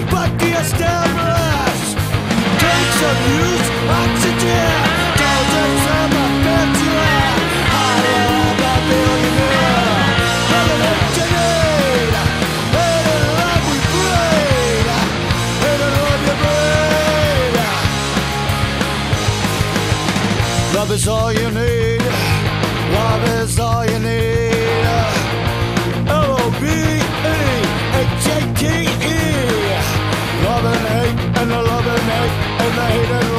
but the established takes abuse, oxygen, doses of a petulant. I love a billionaire, heaven and need, hate and love we breed, hate and love you breed. Love is all you need, love is all you need. L-O-V-E-H-A-T-E. Love and hate and the love and hate and the hate and